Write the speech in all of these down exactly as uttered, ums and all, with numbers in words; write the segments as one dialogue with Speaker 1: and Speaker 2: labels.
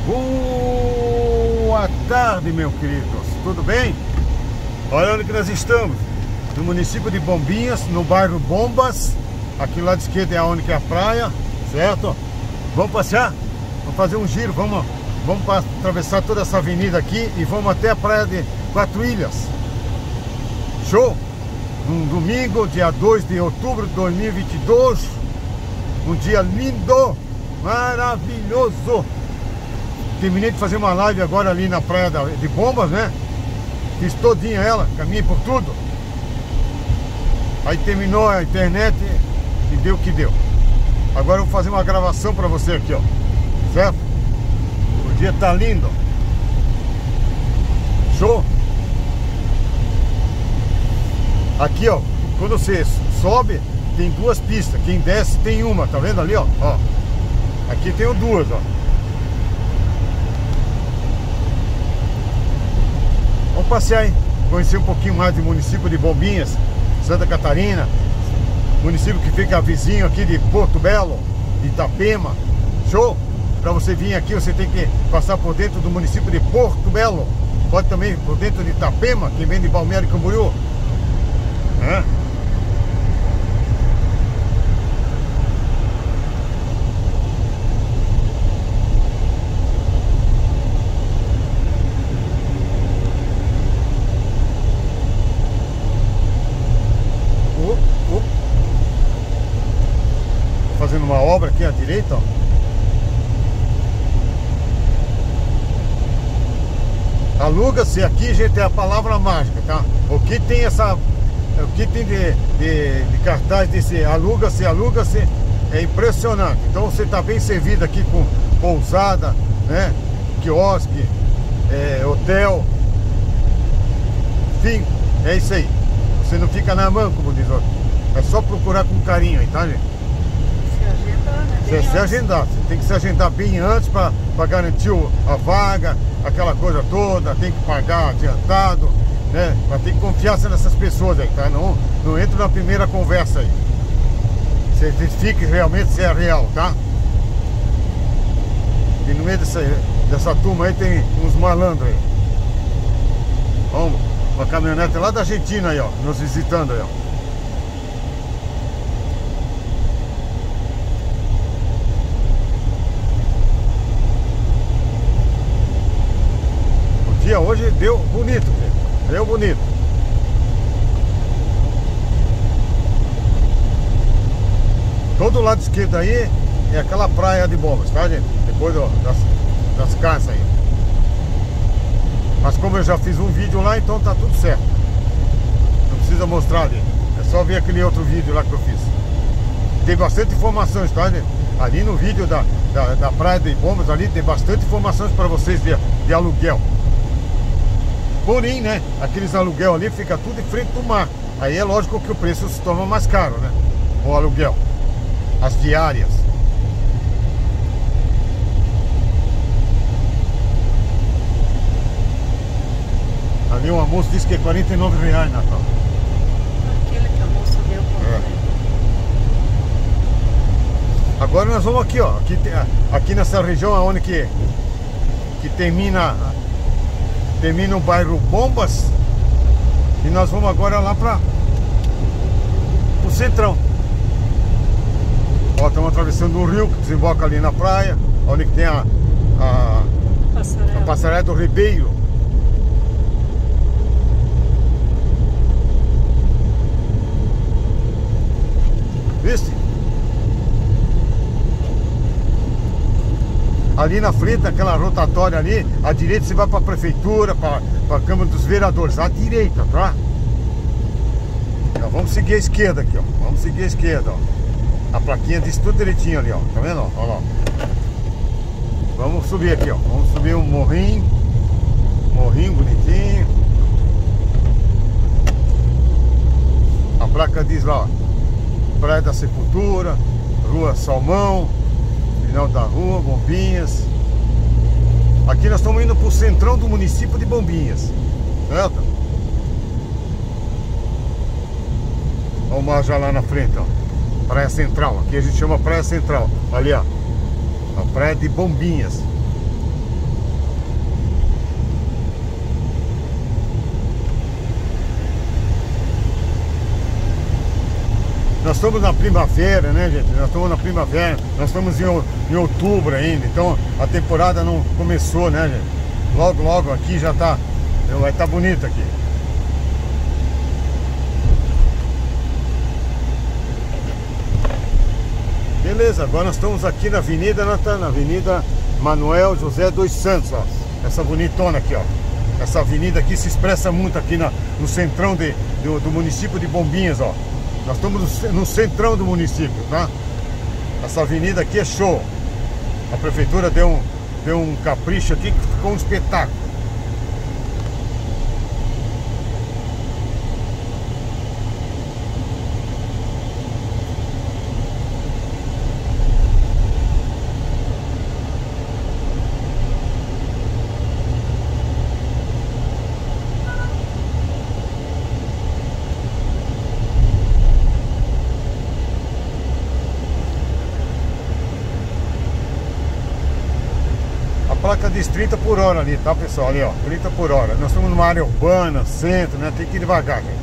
Speaker 1: Boa tarde, meus queridos, tudo bem? Olha onde que nós estamos, no município de Bombinhas, no bairro Bombas. Aqui do lado esquerdo é onde que é a praia, certo? Vamos passear? Vamos fazer um giro, vamos, vamos atravessar toda essa avenida aqui e vamos até a praia de Quatro Ilhas. Show? Um domingo, dia dois de outubro de dois mil e vinte e dois. Um dia lindo, maravilhoso. Terminei de fazer uma live agora ali na praia de Bombas, né? Fiz todinha ela, caminhei por tudo. Aí terminou a internet e deu o que deu. Agora eu vou fazer uma gravação pra você aqui, ó. Certo? O dia tá lindo. Show? Aqui, ó, quando você sobe, tem duas pistas. Quem desce tem uma, tá vendo ali, ó? Ó. Aqui tem duas, ó. Vamos passear, hein? Conhecer um pouquinho mais do município de Bombinhas, Santa Catarina. Município que fica vizinho aqui de Porto Belo, de Itapema. Show? Para você vir aqui, você tem que passar por dentro do município de Porto Belo. Pode também por dentro de Itapema, quem vem de Balneário Camboriú. É? Fazendo uma obra aqui à direita, ó. Aluga-se aqui, gente, é a palavra mágica, tá? O que tem essa, o que tem de, de, de cartaz desse aluga-se, aluga-se, é impressionante. Então você tá bem servido aqui com pousada, né? Quiosque, é, hotel, enfim, é isso aí. Você não fica na mão, como diz outro. É só procurar com carinho aí, tá, gente? Você se agendar, você tem que se agendar bem antes para garantir a vaga, aquela coisa toda, tem que pagar adiantado, né? Mas tem confiança nessas pessoas aí, tá? Não, não entra na primeira conversa aí. Você verifique realmente se é real, tá? E no meio dessa, dessa turma aí tem uns malandros aí. Vamos, uma caminhonete lá da Argentina aí, ó, nos visitando aí, ó. Dia hoje deu bonito, gente. Deu bonito. Todo lado esquerdo aí é aquela praia de Bombas, tá, gente? Depois do, das, das casas aí. Mas como eu já fiz um vídeo lá, então tá tudo certo. Não precisa mostrar ali. É só ver aquele outro vídeo lá que eu fiz. Tem bastante informações, tá, gente? Ali no vídeo da, da, da praia de Bombas ali tem bastante informações para vocês de, de aluguel. Porém, né, aqueles aluguel ali fica tudo em frente do mar. Aí é lógico que o preço se torna mais caro, né? O aluguel, as diárias. Ali um almoço disse que é quarenta e nove reais, Natal.
Speaker 2: Aquele que almoço deu pra
Speaker 1: é. Agora nós vamos aqui, ó. Aqui, aqui nessa região onde que, que termina... Termina o bairro Bombas. E nós vamos agora lá para o centrão. Ó, estamos atravessando um rio que desemboca ali na praia, onde que tem a, a,
Speaker 2: passarela.
Speaker 1: a passarela do Ribeiro. Viste? Ali na frente, naquela rotatória ali, à direita você vai para a prefeitura, para a Câmara dos Vereadores, à direita, tá? Então, vamos seguir a esquerda aqui, ó. Vamos seguir a esquerda, ó. A plaquinha diz tudo direitinho ali, ó. Tá vendo? Ó, olha lá. Vamos subir aqui, ó. Vamos subir um morrinho. Morrinho bonitinho. A placa diz lá, ó. Praia da Sepultura, Rua Salmão. Final da rua, Bombinhas. Aqui nós estamos indo para o centrão do município de Bombinhas, certo? Olha o mar já lá na frente, ó. Praia Central, aqui a gente chama Praia Central. Ali, ó, a praia de Bombinhas. nós estamos na primavera, né, gente? Nós estamos na primavera, nós estamos em, em outubro ainda, então a temporada não começou, né, gente? Logo, logo aqui já tá, vai estar bonito aqui. Beleza, agora nós estamos aqui na Avenida Natan, na Avenida Manuel José dos Santos, ó. Essa bonitona aqui, ó. Essa avenida aqui se expressa muito aqui na, no centrão de, do, do município de Bombinhas, ó. Nós estamos no, no centrão do município, tá? Essa avenida aqui é show. A prefeitura deu um, deu um capricho aqui que ficou um espetáculo. Placa diz trinta por hora ali, tá, pessoal? Ali, ó, trinta por hora. Nós estamos numa área urbana, centro, né? Tem que ir devagar, gente.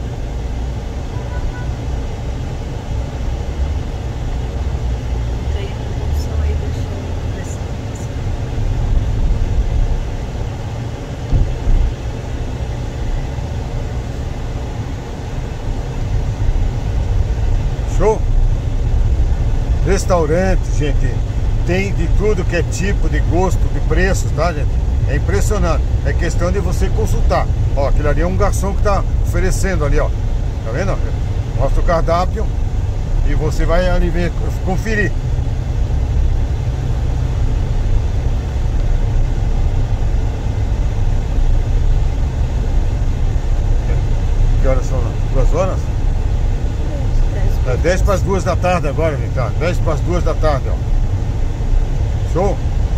Speaker 2: Tem uma opção aí, deixa eu ver se
Speaker 1: não show? Restaurante, gente. Tem de tudo que é tipo, de gosto, de preços, tá, gente? É impressionante. É questão de você consultar. Ó, aquele ali é um garçom que tá oferecendo ali, ó. Tá vendo? Mostra o cardápio e você vai ali ver, conferir. Que horas são? Duas horas? É dez para as duas da tarde agora, gente, tá? dez para as duas da tarde, ó. Show?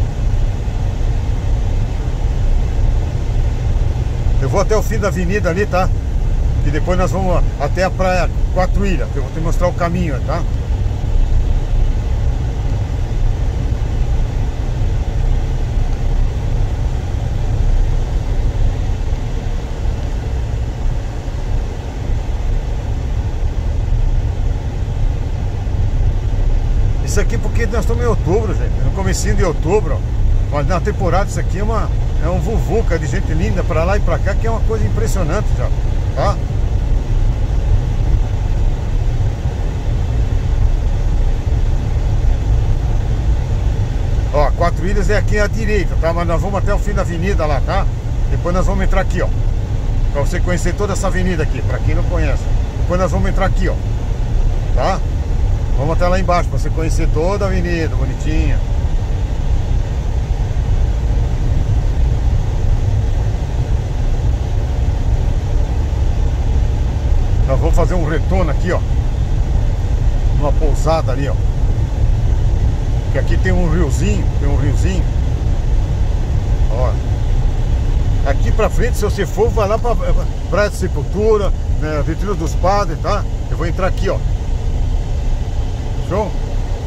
Speaker 1: Eu vou até o fim da avenida ali, tá? E depois nós vamos até a praia Quatro Ilhas. Eu vou te mostrar o caminho, tá? Isso aqui porque nós estamos em outubro, gente. No comecinho de outubro. Mas na temporada isso aqui é, uma, é um vuvuca de gente linda pra lá e pra cá, que é uma coisa impressionante já, tá? Ó, Quatro Ilhas é aqui à direita, tá? Mas nós vamos até o fim da avenida lá, tá? Depois nós vamos entrar aqui, ó. Pra você conhecer toda essa avenida aqui, pra quem não conhece. Depois nós vamos entrar aqui, ó. Tá? Vamos até lá embaixo pra você conhecer toda a avenida, bonitinha. Nós vamos fazer um retorno aqui, ó. Numa pousada ali, ó. Que aqui tem um riozinho, tem um riozinho. Ó. Aqui pra frente, se você for, vai lá pra Praia de Sepultura, né, Vitrina dos Padres, tá? Eu vou entrar aqui, ó. Show?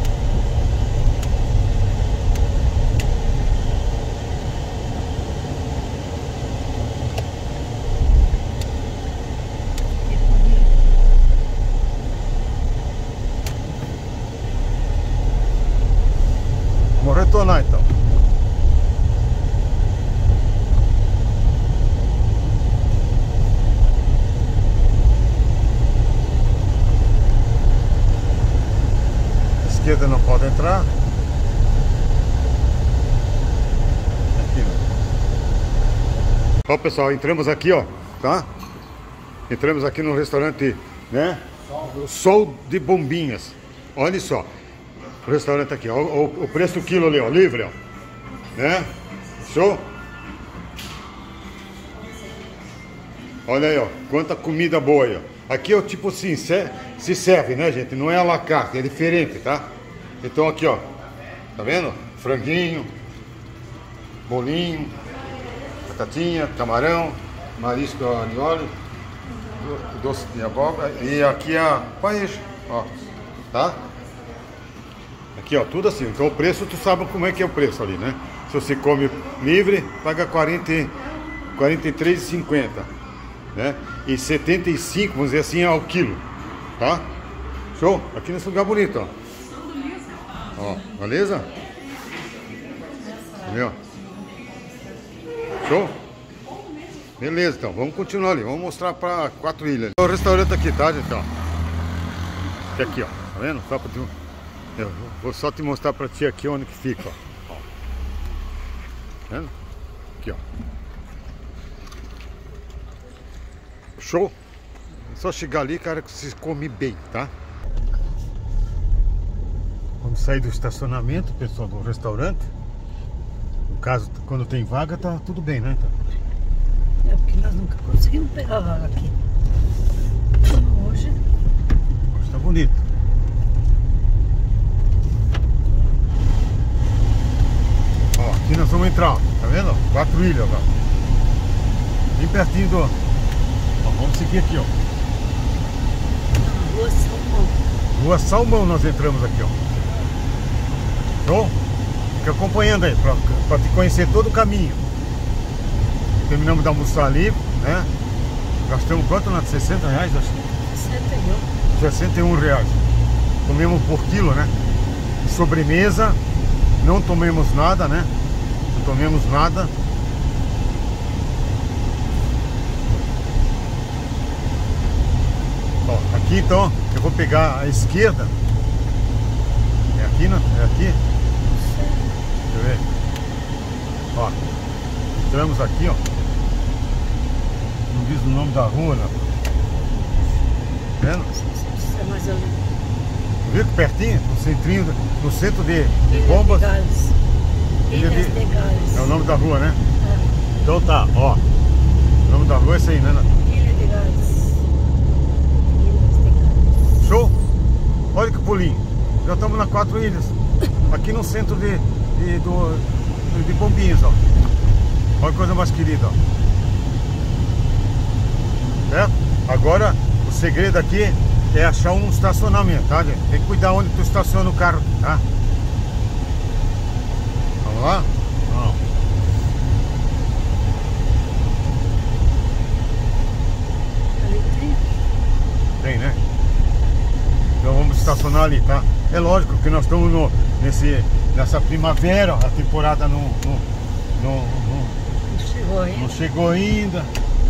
Speaker 1: Vamos retornar então. Esquerda não pode entrar. Aqui, ó, pessoal, entramos aqui, ó, tá? Entramos aqui no restaurante, né? Sol de Bombinhas. Olha só. O restaurante aqui, ó, o, o preço do quilo ali, ó, livre, ó. Né? Show? Olha aí, ó, quanta comida boa aí, ó. Aqui é o tipo assim, se, se serve, né, gente? Não é à la carte, é diferente, tá? Então aqui, ó, tá vendo? Franguinho, bolinho, batatinha, camarão, marisco de óleo, doce de abóbora e aqui a paella, ó, tá? Aqui, ó, tudo assim. Então o preço, tu sabe como é que é o preço ali, né? Se você come livre, paga quarenta, quarenta e três reais e cinquenta centavos, né? E setenta e cinco, vamos dizer assim, ao quilo, tá? Show? Aqui nesse lugar bonito, ó. Ó, beleza? Entendeu? Show? Beleza, então, vamos continuar ali. Vamos mostrar pra Quatro Ilhas. O restaurante aqui, tá, gente? Ó. Aqui, aqui, ó. Tá vendo? Só pra tu... Eu vou só te mostrar pra ti aqui onde que fica, ó. Ó. Tá vendo? Aqui, ó. Show? É só chegar ali, cara, que você come bem, tá? Vamos sair do estacionamento, pessoal, do restaurante. No caso, quando tem vaga, tá tudo bem, né? Então,
Speaker 2: É porque nós nunca conseguimos pegar vaga aqui. Hoje.
Speaker 1: hoje tá bonito. Ó, aqui nós vamos entrar, ó. Tá vendo? Quatro Ilhas, ó. Bem pertinho do... Ó, vamos seguir aqui, ó.
Speaker 2: Rua Salmão.
Speaker 1: Rua Salmão nós entramos aqui, ó. Show? Fica acompanhando aí, pra, pra te conhecer todo o caminho. Terminamos de almoçar ali, né? Gastamos quanto, Nath? sessenta reais, acho que.
Speaker 2: sessenta e um.
Speaker 1: sessenta e um reais. Comemos por quilo, né? Sobremesa. Não tomemos nada, né? Não tomemos nada. Ó, aqui então, eu vou pegar a esquerda. É aqui, né? É aqui? Deixa eu ver. Ó, entramos aqui, ó. Não diz o nome da rua, né? Vendo?
Speaker 2: Isso é mais ou menos.
Speaker 1: Viu que pertinho? No centrinho, no centro de, de
Speaker 2: Ilha
Speaker 1: Bombas.
Speaker 2: de Gales.
Speaker 1: Ilha
Speaker 2: Ilhas
Speaker 1: de-
Speaker 2: de Gales.
Speaker 1: É o nome da rua, né?
Speaker 2: É.
Speaker 1: Então tá, ó. O nome da rua é esse aí, né? Nath?
Speaker 2: Ilha de Gales. Ilhas de Gales.
Speaker 1: Show? Olha que pulinho. Já estamos na Quatro Ilhas. Aqui no centro de, de, do, de Bombinhas, ó. Olha que coisa mais querida, ó. Certo? Agora, o segredo aqui é achar um estacionamento, tá, gente? Tem que cuidar onde tu estaciona o carro, tá? Vamos lá? Vamos.
Speaker 2: Ali tem.
Speaker 1: Tem, né? Então vamos estacionar ali, tá? É lógico que nós estamos no, nesse, nessa primavera, a temporada não, não, não, não,
Speaker 2: Não chegou ainda.
Speaker 1: não chegou ainda.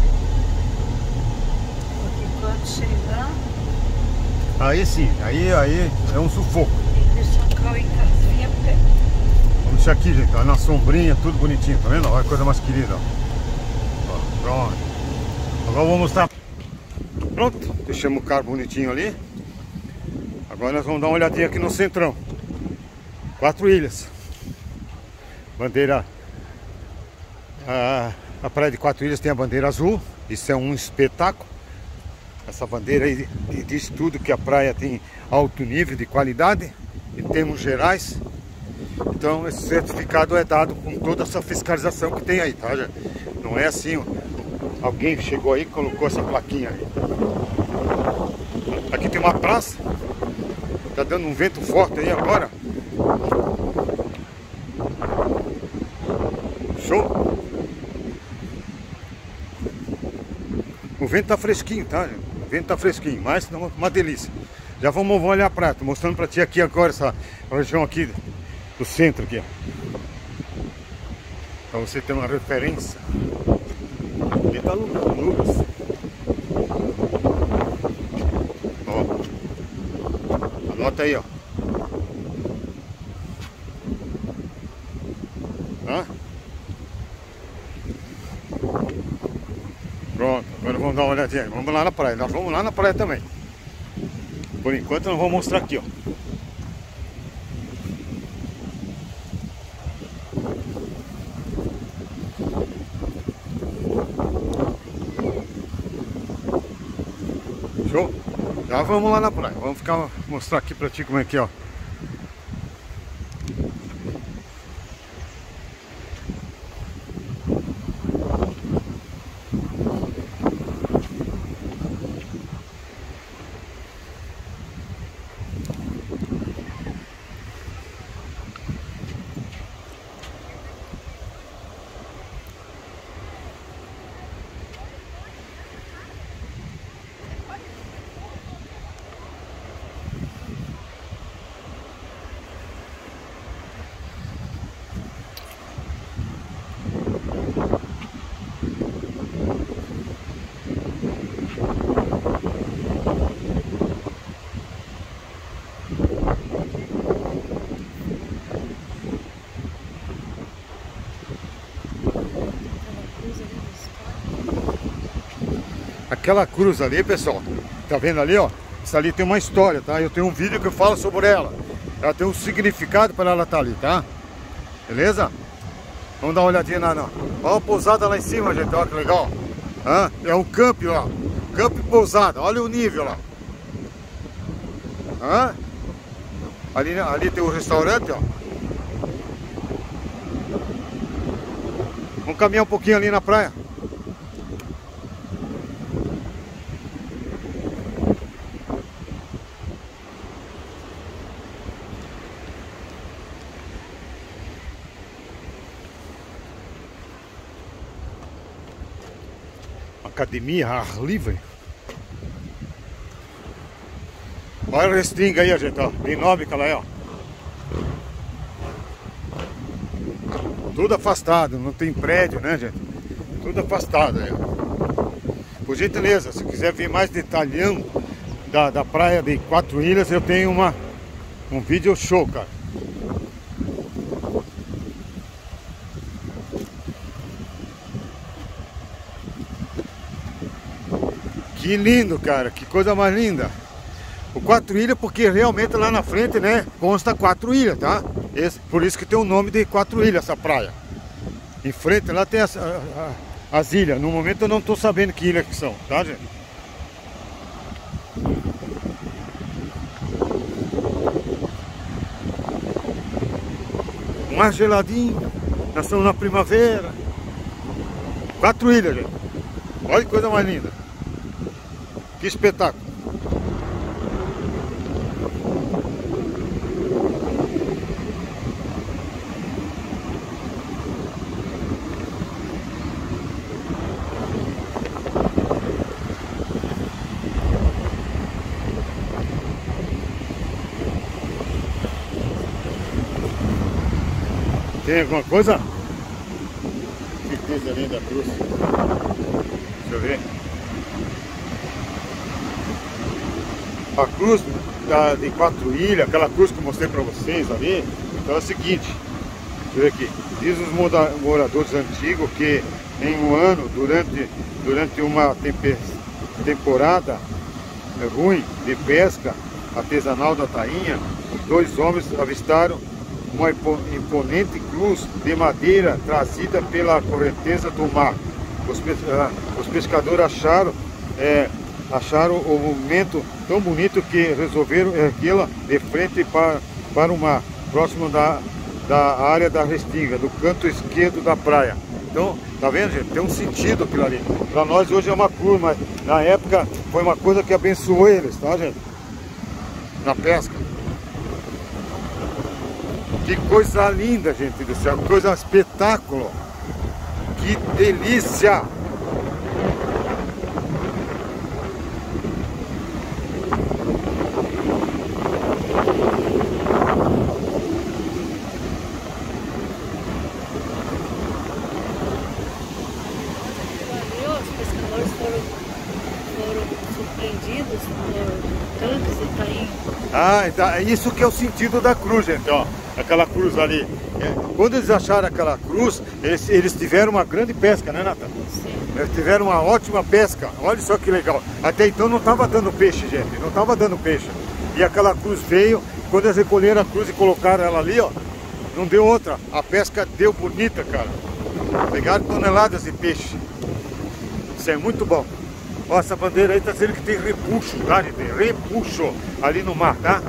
Speaker 2: Porque quando chegar,
Speaker 1: Aí sim, aí, aí é um sufoco.
Speaker 2: tem que deixar o carro em casa e a pé.
Speaker 1: Vamos deixar aqui, gente, ó, na sombrinha, tudo bonitinho, tá vendo? Olha que coisa mais querida, ó. Ó, pronto. Agora eu vou mostrar. Pronto, deixamos o carro bonitinho ali. Agora nós vamos dar uma olhadinha aqui no centrão. Quatro Ilhas. Bandeira. A, a praia de Quatro Ilhas tem a bandeira azul. Isso é um espetáculo. Essa bandeira aí diz tudo que a praia tem alto nível de qualidade, em termos gerais. Então esse certificado é dado com toda essa fiscalização que tem aí, tá? Não é assim, ó, alguém chegou aí e colocou essa plaquinha aí. Aqui tem uma praça. Tá dando um vento forte aí agora. Show! O vento tá fresquinho, tá, gente? O vento tá fresquinho, mas não, uma delícia. Já vamos, vamos olhar a praia. Tô mostrando pra ti aqui agora essa região aqui do centro aqui, ó. Pra você ter uma referência. Ele tá nuvens. Ó. Anota aí, ó. Tá? Pronto, agora vamos dar uma olhadinha. Vamos lá na praia. Nós vamos lá na praia também. Por enquanto nós vamos mostrar aqui, ó. Show? Já vamos lá na praia. Vamos ficar mostrar aqui pra ti como é que é, ó. Aquela cruz ali, pessoal, tá vendo ali, ó? Essa ali tem uma história, tá? Eu tenho um vídeo que eu falo sobre ela. Ela tem um significado para ela estar ali, tá? Beleza? Vamos dar uma olhadinha na... na... Olha a pousada lá em cima, gente, olha que legal. Hã? É um camp lá. Camp pousada, olha o nível lá. Hã? Ali, ali tem o restaurante, ó. Vamos caminhar um pouquinho ali na praia. Academia ar livre. Olha a restinga aí, gente, ó. Bem nova que ela é, ó. Tudo afastado, não tem prédio, né, gente? Tudo afastado aí, ó. Por gentileza, se quiser ver mais detalhão da, da praia de Quatro Ilhas, eu tenho uma, um vídeo show, cara. Que lindo, cara, que coisa mais linda. O Quatro Ilhas, porque realmente lá na frente, né, consta Quatro Ilhas, tá? Esse, por isso que tem o nome de Quatro Ilhas, essa praia. Em frente lá tem as, a, a, as ilhas. No momento eu não tô sabendo que ilhas que são, tá, gente? Mais geladinho. Nós estamos na primavera. Quatro Ilhas, gente. Olha que coisa mais linda. Que espetáculo. Tem alguma coisa? Que coisa linda a cruz. Deixa eu ver. A cruz da, de Quatro Ilhas, aquela cruz que eu mostrei para vocês ali. Então é o seguinte, deixa eu ver aqui. Diz os moradores antigos que em um ano, durante, durante uma temporada ruim de pesca artesanal da tainha, dois homens avistaram uma imponente cruz de madeira trazida pela correnteza do mar. Os, os pescadores acharam, é, acharam o momento tão bonito que resolveram erguê-la de frente para, para o mar, próximo da, da área da restinga, do canto esquerdo da praia. Então, tá vendo, gente? Tem um sentido aquilo ali. Para nós hoje é uma cruz, mas na época foi uma coisa que abençoou eles, tá, gente? Na pesca. Que coisa linda, gente do céu, coisa espetáculo. Que delícia!
Speaker 2: Os pescadores foram, foram surpreendidos por tanques e tainhos.
Speaker 1: Ah, então, é isso que é o sentido da cruz, gente, ó. Aquela cruz ali. É, quando eles acharam aquela cruz, eles, eles tiveram uma grande pesca, né, Nata?
Speaker 2: Sim.
Speaker 1: Eles tiveram uma ótima pesca. Olha só que legal. Até então não estava dando peixe, gente. Não estava dando peixe. E aquela cruz veio. Quando eles recolheram a cruz e colocaram ela ali, ó, não deu outra. A pesca deu bonita, cara. Pegaram toneladas de peixe. Isso é muito bom. Ó, essa bandeira aí tá dizendo que tem repuxo, tá, gente? Repuxo ali no mar, tá?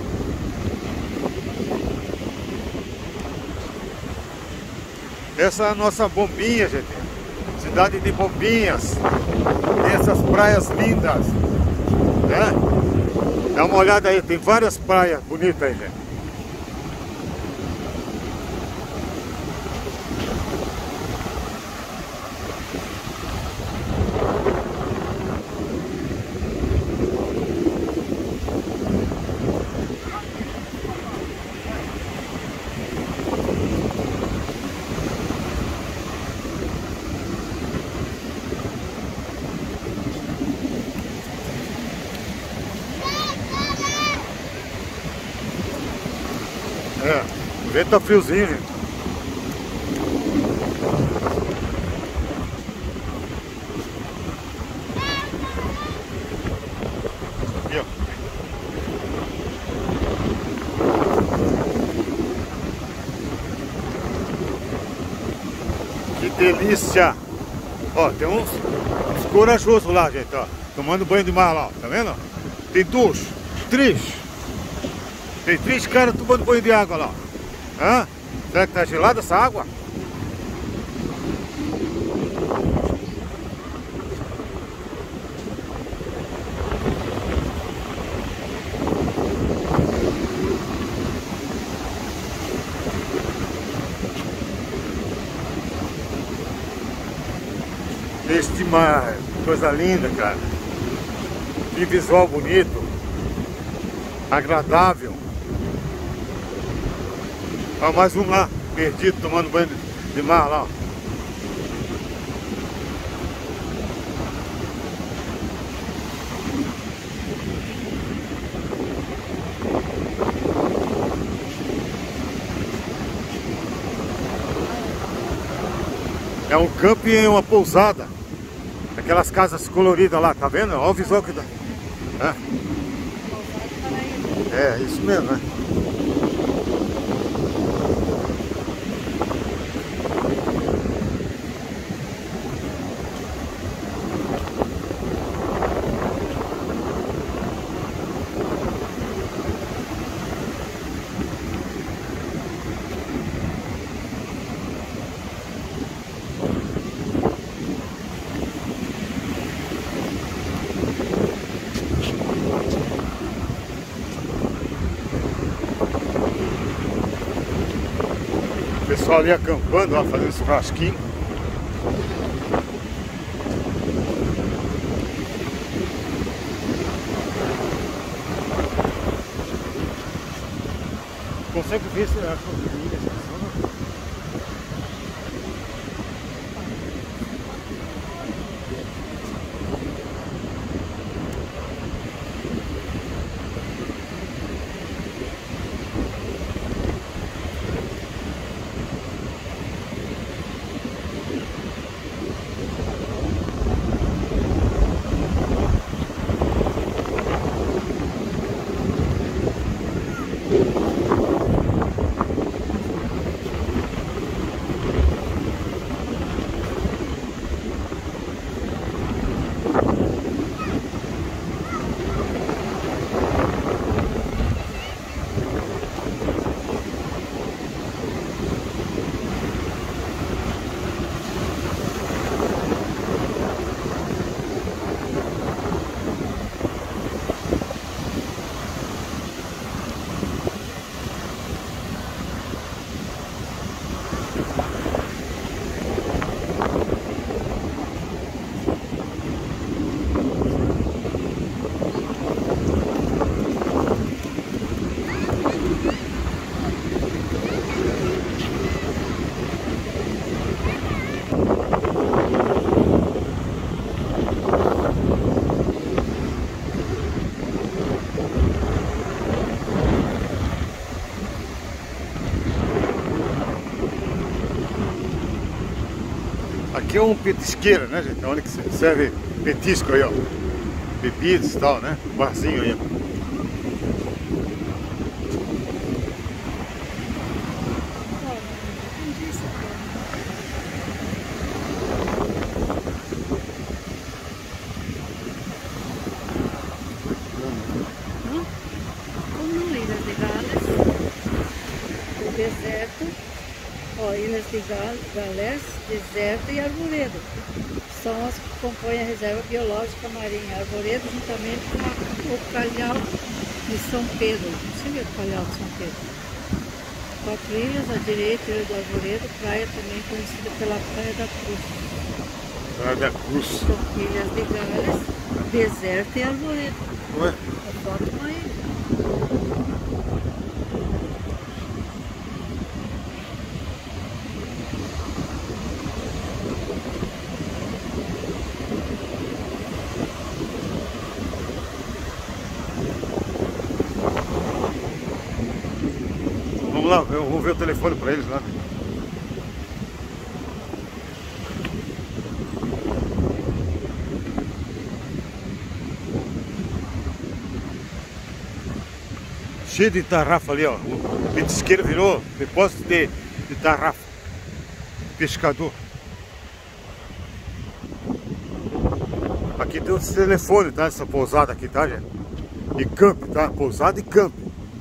Speaker 1: Essa é a nossa Bombinha, gente. Cidade de Bombinhas. Essas praias lindas, né? Dá uma olhada aí, tem várias praias bonitas aí, gente. É, o vento tá friozinho, gente. Que delícia! Ó, tem uns, uns corajosos lá, gente, ó. Tomando banho de mar lá, ó. Tá vendo? Tem dois, três. Tem três caras tomando banho de água lá. Hã? Será que tá gelada essa água? Este mar, coisa linda, cara. Que visual bonito, agradável. Ó, mais um lá, perdido, tomando banho de mar lá. É um camping e uma pousada. Aquelas casas coloridas lá, tá vendo? Olha o visual que dá. É, é isso mesmo, né? O pessoal ali acampando, ó, fazendo churrasquinho. Consegue ver se a família funciona? Aqui é um petisqueiro, né, gente? Onde que serve petisco aí, ó. Bebidas e tal, né? Um barzinho aí, ó.
Speaker 2: Deserto, ó, Ilhas de Galés, Deserto e Arvoredo. São as que compõem a reserva biológica marinha. Arvoredo juntamente com o Calhau de São Pedro. Você vê o Calhau de São Pedro? Quatro ilhas, à direita, Ilha do Arvoredo, praia também conhecida pela Praia da Cruz.
Speaker 1: Praia da Cruz.
Speaker 2: São Ilhas de Galés, Deserto e Arvoredo.
Speaker 1: Ué?
Speaker 2: É foto uma ilha.
Speaker 1: Vamos lá, eu vou ver o telefone para eles lá. Cheio de tarrafa ali, ó. O petisqueiro virou depósito de, de tarrafa. Pescador. Aqui tem os telefones, tá? Essa pousada aqui, tá, gente? E camp, tá? Pousada e camp.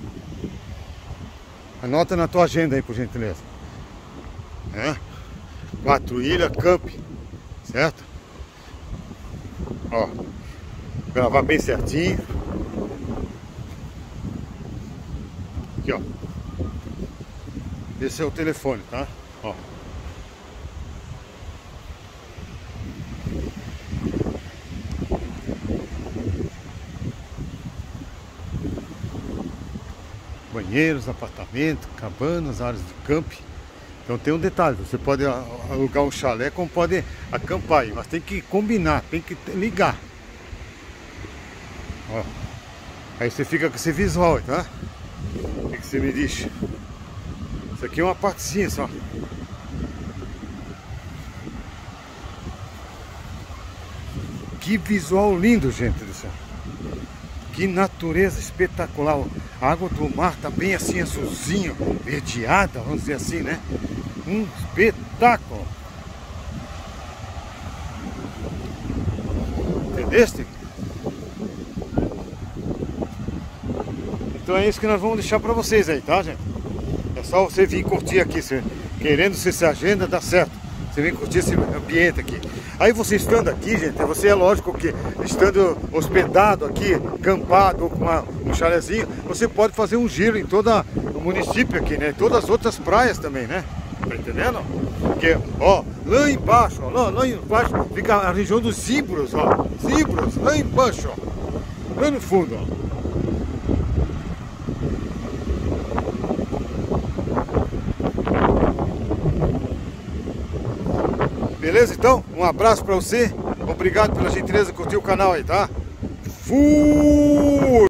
Speaker 1: Anota na tua agenda aí, por gentileza. É? Quatro Ilhas Camp, certo? Ó, gravar bem certinho. Aqui, ó. Esse é o telefone, tá? Ó. Banheiros, apartamentos, cabanas, áreas de camp. Então tem um detalhe, você pode alugar um chalé como pode acampar aí, mas tem que combinar, tem que ligar. Ó. Aí você fica com esse visual, tá? O que, que você me diz? Isso aqui é uma partezinha só. Que visual lindo, gente do céu. Que natureza espetacular. A água do mar tá bem assim, azulzinho, verdeada, vamos dizer assim, né? Um espetáculo. Entendeste? Então é isso que nós vamos deixar pra vocês aí, tá, gente? É só você vir curtir aqui, você, querendo se essa agenda, dá certo. Você vem curtir esse ambiente aqui. Aí você estando aqui, gente, você é lógico que estando hospedado aqui, acampado ou com uma, um chalezinho, você pode fazer um giro em todo o município aqui, né? Todas as outras praias também, né? Tá entendendo? Porque, ó, lá embaixo, ó, lá, lá embaixo fica a região dos Zíburos, ó. Zíburos, lá embaixo, ó. Lá no fundo, ó. Beleza, então? Um abraço pra você. Obrigado pela gentileza de curtir o canal aí, tá? Fui!